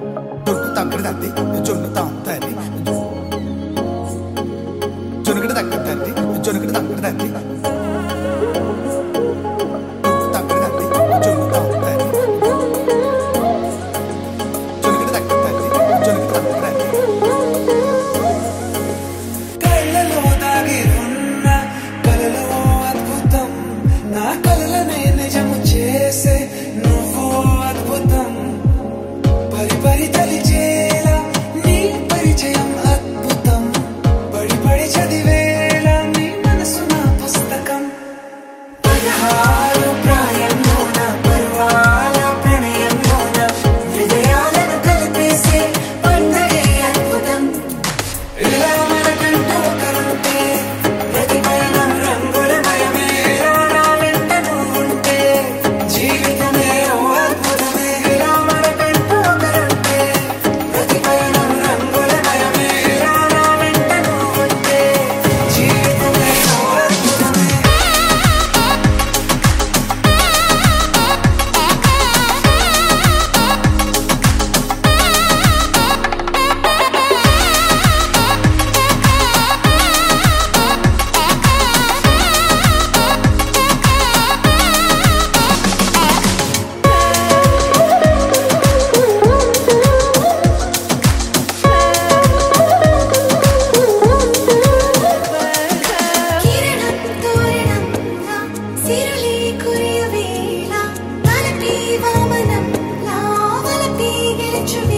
జొన్ను తక్కడి తద్ది జొన్ను తాంతది జొన్నుగడ తక్కడి తద్ది జొన్నుగడ తక్కడి తద్ది జొన్ను తక్కడి తద్ది జొన్ను తాంతది జొన్నుగడ తక్కడి తద్ది జొన్నుగడ తక్కడి తద్ది కళ్ళలో దాగి ఉన్న కలలో అద్భుతం నా కలలనే నిజము చేసే నువ్వు అద్భుతం పరి పరి తలిచేలా నీ పరిచయం అద్భుతం పడి పడి చదివేలా నీ మనసు నా పుస్తకం 16 ప్రాయంలోన పర్వాల ప్రణయంలోన హృదయాలను కలిపేసే పండగే అద్భుతం ఇలా మనకంటూ ఒకరుంటే ప్రతి పయనం రంగులమయమే నా వెంట నువ్వుంటే జీవితమే ఓ అద్భుతమే ఇలా మనకంటూ ఒకరుంటే ప్రతి పయనం రంగులమయమే నా వెంట నువ్వుంటే జీవితమే ఓ అద్భుతమే కిరణం తోరణంలా సిరులే కురియవేళ తలపి వామనంలా వలపి గెలుచువే